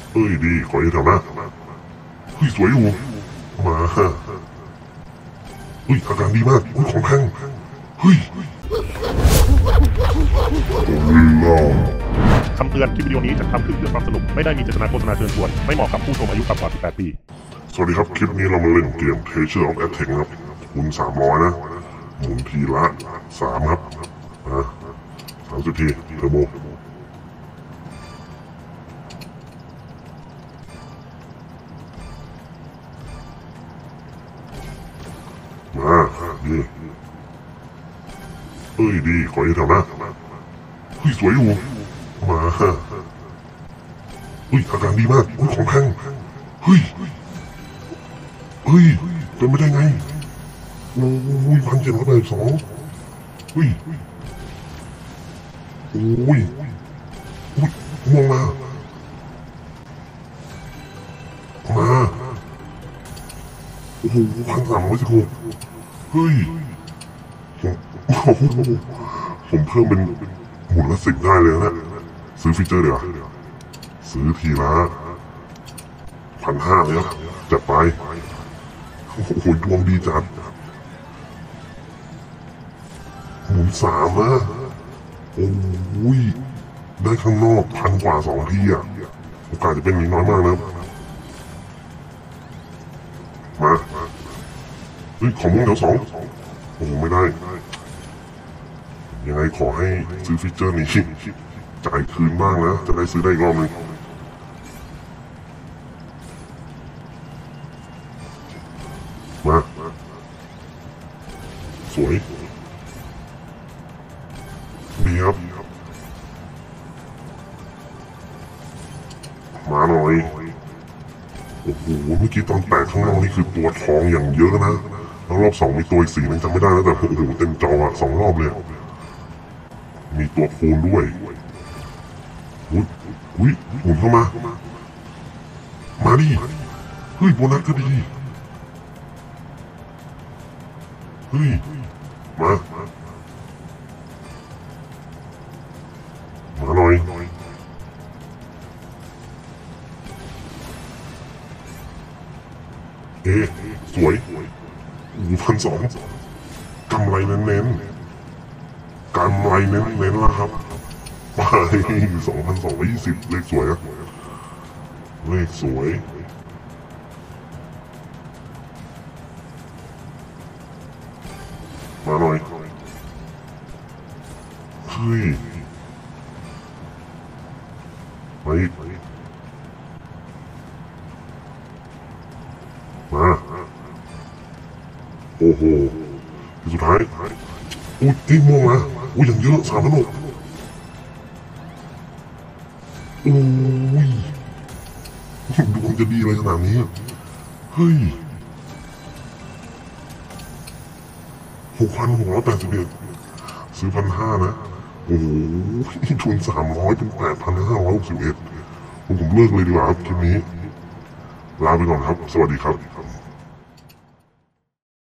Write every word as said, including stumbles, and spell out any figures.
เอ้ยดีขอให้แถวหน้าเฮ้ยสวยอยู่มาเฮ้ยอาการดีมากอุ้ยของแพงเฮ้ยคำเตือนคลิปวิดีโอนี้จะทำขึ้นเพื่อความสนุกไม่ได้มีเจตนาโฆษณาเชิญชวนไม่เหมาะกับผู้ชมอายุต่ำกว่าสิบแปดปีสวัสดีครับคลิปนี้เรามาเล่นเกม Treasure of Attack ครับหมุนสามร้อยนะหมุนทีละสามครับนะสามสิบทีเทอร์โบมาดีเอ้ยดีขอให้แถวหน้าเฮ้ยสวยอยู่มาเฮ้ยอาการดีมากอุ้ยของแพงเฮ้ยเฮ้ยเป็นไม่ได้ไงโอ้ยพันเจ็ดร้อยแปดสิบสองเฮ้ยโอ้ยอุ้ยมองมามาโอ้โหพันสามร้อยสิบหกเฮ้ยผมผมเพิ่มเป็นหมุนละสิบได้เลยนะซื้อฟีเจอร์เดี๋ยวซื้อทีละพันห้าเลยครับจัดไปโอ้โหดวงดีจัดหมุนสามนะโอ้ยได้ข้างนอกพันกว่าสองทีอ่ะโอกาสจะเป็นนี้น้อยมากนะมาเฮ้ยของมึงเดี๋ยวสองโอ้โหไม่ได้ยังไงขอให้ซื้อฟีเจอร์นี้จ่ายคืนบ้างนะจะได้ซื้อได้อีกรอบนึงมาสวยดีครับมาหน่อยโอ้โหเมื่อกี้ตอนแตกข้างนอกนี่คือตัวทองอย่างเยอะนะแล้วรอบสองมีตัวอีกสีนึงจำไม่ได้แล้วแต่โอ้โหเต็มจออะสองรอบเลยมีตัวคูณด้วยอุ้ยอุ้ยหมุนเข้ามามาดิเฮ้ยโบนัสก็ดีเฮ้ยมามาหน่อยเอ๊สวยโอ้โหพันสองกำไรเน้นๆกำไรเน้นๆแล้วครับไปสองพันสองร้อยยี่สิบเลขสวยอะเลขสวยมาหน่อยเฮ้ยมาอีกมาโอ้โหที่สุดท้ายอุ้ยตีม่วงมาอุ้ยอย่างเยอะสามพันหกโอ้ยดวงจะดีอะไรขนาดนี้เฮ้ยหกพันหกร้อยแปดสิบเอ็ดซื้อพันห้านะโอ้โหทุนสามร้อยเป็นแปดพันห้าร้อยหกสิบเอ็ดผมเลิกเลยดีกว่าครับคลิปนี้ลาไปก่อนครับสวัสดีครับ